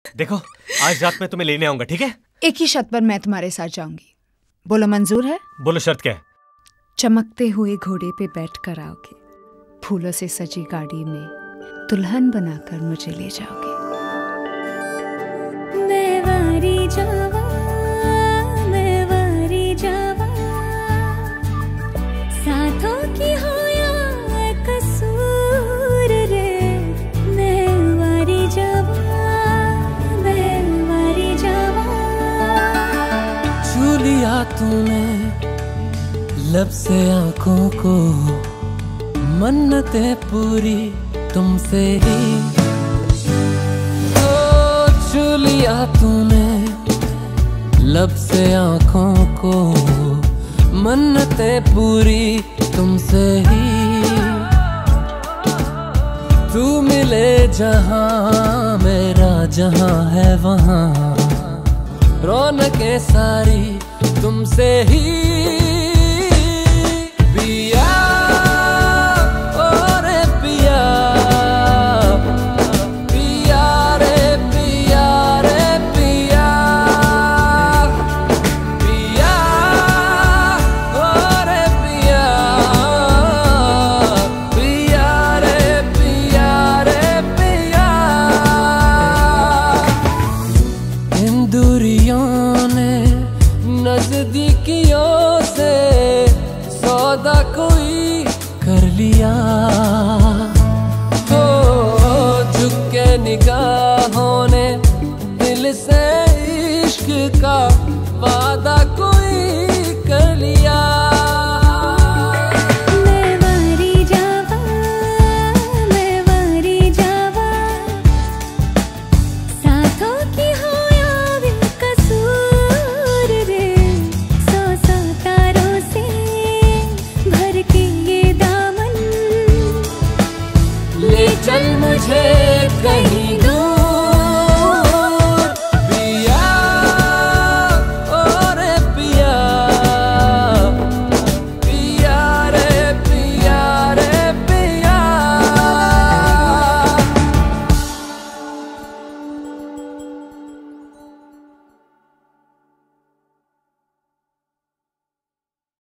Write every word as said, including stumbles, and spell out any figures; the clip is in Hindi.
देखो, आज रात में तुम्हें लेने आऊंगा, ठीक है? एक ही शर्त पर मैं तुम्हारे साथ जाऊंगी। बोलो, मंजूर है? बोलो, शर्त क्या है? चमकते हुए घोड़े पे बैठ कर आओगे, फूलों से सजी गाड़ी में दुल्हन बनाकर मुझे ले जाओगे। मैं वारी जावा, मैं वारी जावा, साथों की हो या कसूर रे। मैं वारी जावा, मैं वारी जावा। छू लिया तूने लब से आंखों को, मन्नतें पूरी तुमसे ही। ओ छू लिया तूने लब से आंखों को, मन्नतें पूरी तुमसे ही। तू मिले जहां, मेरा जहां है वहां, रौनकें सारी तुमसे ही। नजदीकियों से सौदा कोई कर लिया, हो झुक के निगाहों ने दिल से इश्क का वादा कोई कर लिया। मैं वारी जावा, मैं वारी जावा, साथों की हो चल मुझे कहीं